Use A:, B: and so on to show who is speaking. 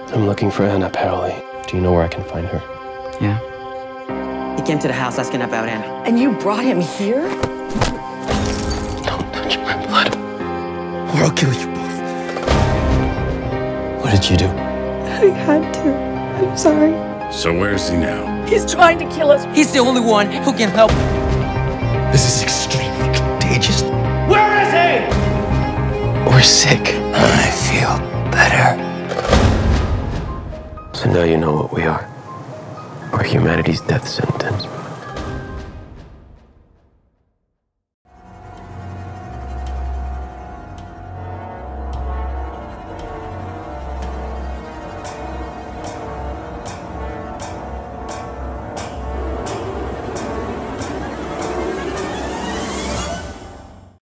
A: I'm looking for Anna Paoli. Do you know where I can find her?
B: Yeah.
C: He came to the house asking about Anna.
D: And you brought him here?
A: Don't touch my blood.
E: Or I'll kill you both.
A: What did you do?
D: I had to. I'm sorry.
F: So where is he now?
D: He's trying to kill us.
C: He's the only one who can help.
E: This is extremely contagious.
F: Where is he?
A: We're sick.
E: I feel better.
A: So now you know what we are. We're humanity's death sentence.